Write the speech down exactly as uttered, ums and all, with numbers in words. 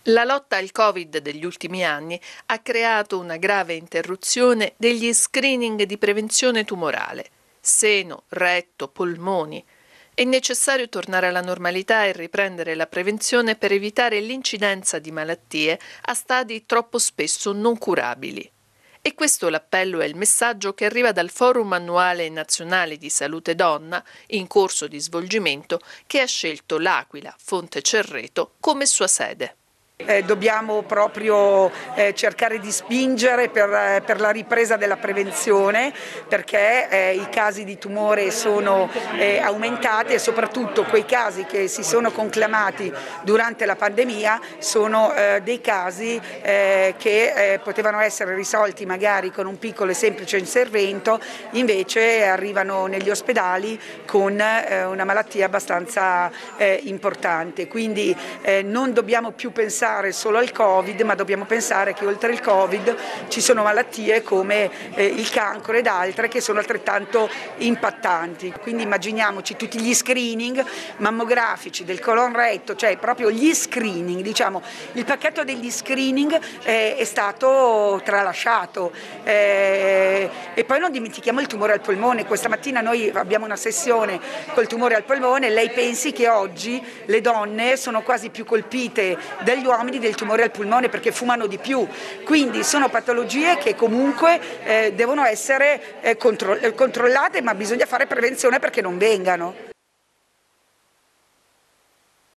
La lotta al Covid degli ultimi anni ha creato una grave interruzione degli screening di prevenzione tumorale. Seno, retto, polmoni. È necessario tornare alla normalità e riprendere la prevenzione per evitare l'incidenza di malattie a stadi troppo spesso non curabili. E questo l'appello e il messaggio che arriva dal Forum annuale nazionale di salute donna, in corso di svolgimento, che ha scelto l'Aquila Fonte Cerreto come sua sede. Eh, dobbiamo proprio eh, cercare di spingere per, eh, per la ripresa della prevenzione, perché eh, i casi di tumore sono eh, aumentati e soprattutto quei casi che si sono conclamati durante la pandemia sono eh, dei casi eh, che eh, potevano essere risolti magari con un piccolo e semplice intervento, invece arrivano negli ospedali con eh, una malattia abbastanza eh, importante. Quindi eh, non dobbiamo più pensare solo al Covid, ma dobbiamo pensare che oltre il Covid ci sono malattie come eh, il cancro ed altre che sono altrettanto impattanti. Quindi immaginiamoci tutti gli screening mammografici del colon retto, cioè proprio gli screening, diciamo, il pacchetto degli screening eh, è stato tralasciato. Eh, e poi non dimentichiamo il tumore al polmone. Questa mattina noi abbiamo una sessione col tumore al polmone, lei pensi che oggi le donne sono quasi più colpite dagli uomini del tumore al polmone perché fumano di più, quindi sono patologie che comunque eh, devono essere eh, contro- controllate, ma bisogna fare prevenzione perché non vengano.